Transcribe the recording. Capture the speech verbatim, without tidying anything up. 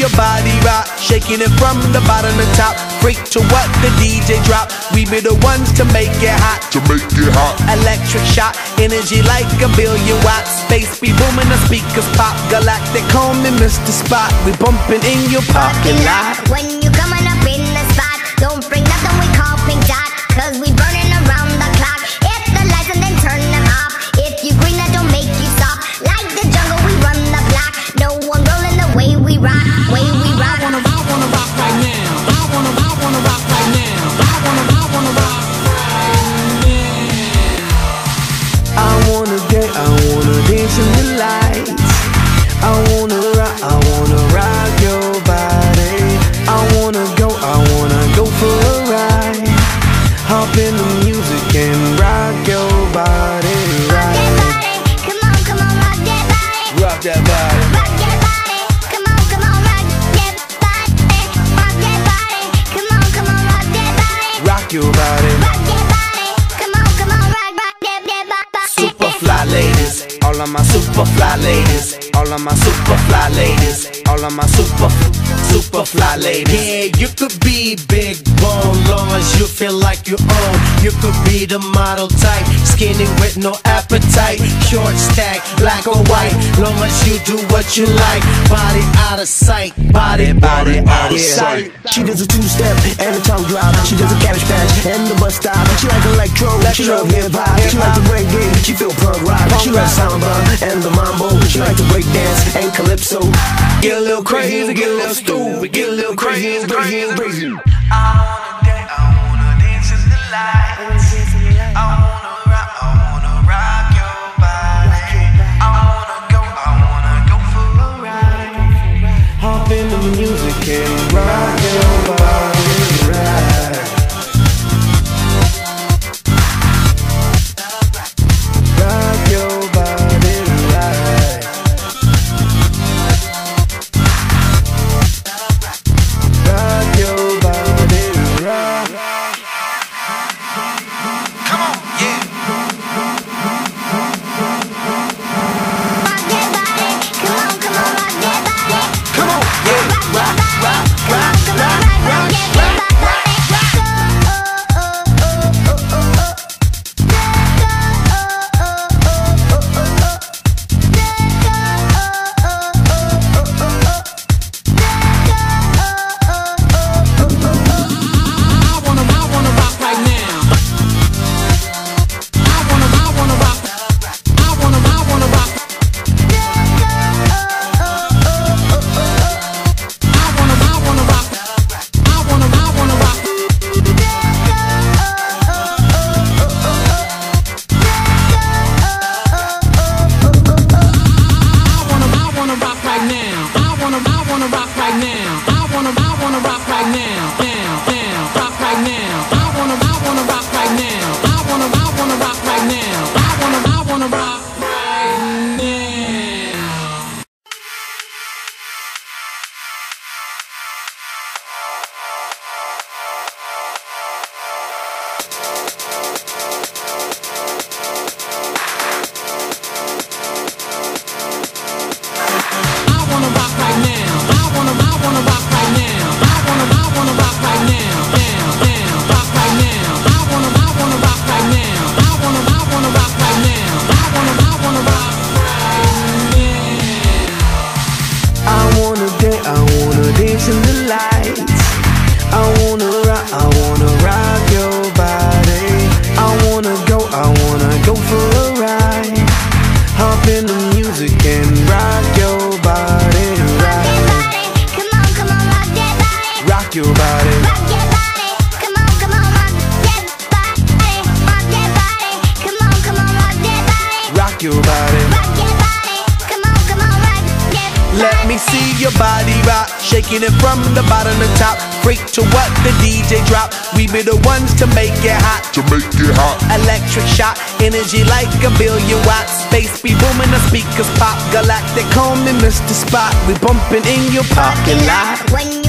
your body rock, shaking it from the bottom to top. Freak to what the D J drop. We be the ones to make it hot. To make it hot. Electric shock, energy like a billion watts. Space be booming, the speakers pop. Galactic, call me Mister Spot. We bumping in your parking lot. When you coming up in the spot, don't bring nothing we call pink dot, cause we burning around the clock. Hit the lights and then turn them off. If you green, that don't make you stop. Like the jungle, we run the block. No one rolling the way we rock, way we rock. I wanna, I wanna rock right now. I wanna, I wanna rock right now. I wanna, I wanna rock right now. I wanna get, I wanna dance in the lights. I wanna rock, I wanna rock your body. I wanna go, I wanna go for a ride. Hop in the music and rock your body, Rock that right. body, come on, come on, rock that body. Rock that body. Rock that body, come on, come on, rock that body. Rock that body, come on, come on, rock that body. Rock your body. Rock that body, come on, come on, rock, rock that, that body. Super fly ladies, all of my super fly ladies, all of my super fly ladies, all of my super, super fly ladies. Yeah, you could be big bone, long as you feel like you own. You could be the model type, skinny with no appetite, short stack, black or white, long as you do what you like. Body out of sight, body, body out of sight. She does a two-step and a tongue drop. She does a cabbage patch and the bus stop. She like electro, she love hip-hop. She like the reggae, she feel punk rock. She like samba and the mambo. She like to break dance and calypso. Get a little crazy, get a little stupid, get a little crazy, crazy, crazy. I wanna dance, I wanna dance in the lights. I wanna rock, I wanna rock your body. I wanna go, I wanna go for a ride. Hop in the music and rock your body, right. Rock your body, right. Rock your body, right. Come on, yeah. Rock that body, come on, come on, rock that body. Come on, yeah. Rock that body, come on, come on, rock, rock that body. I wanna, I wanna rock right now. I wanna, I wanna rock. I wanna, I wanna rock. I wanna, I wanna rock. I wanna, I wanna rock. I wanna, I wanna rock right now. I wanna, I wanna rock right now. I wanna, I wanna rock right now. Now, now, rock right now. I wanna, I wanna rock right now. I wanna, I wanna rock right now. I wanna, I wanna rock right now. I wanna rock right now. I wanna, I wanna rock right now. I wanna, I wanna rock right now. Now, now, rock right now. I wanna, I wanna rock right now. I wanna, I wanna rock right now. I wanna, I wanna rock right now. I wanna dance, I wanna dance in the lights. I wanna rock, I wanna rock your body. I wanna go, I wanna go for a ride. Hop in the music and rock your body, Rock that right. body, come on, come on, rock that body. Rock your body. Rock that body, come on, come on, rock that body. Rock that body, come on, come on, rock that body. Rock your body. Rock that body, come on, come on, rock that body. Let me see your body rock, shaking it from the bottom to top. Freak to what the D J drop. We be the ones to make it hot. To make it hot. Electric shock, energy like a billion watts. Space be booming, the speakers pop. Galactic, call me Mister Spot. We bumping in your parking lot. When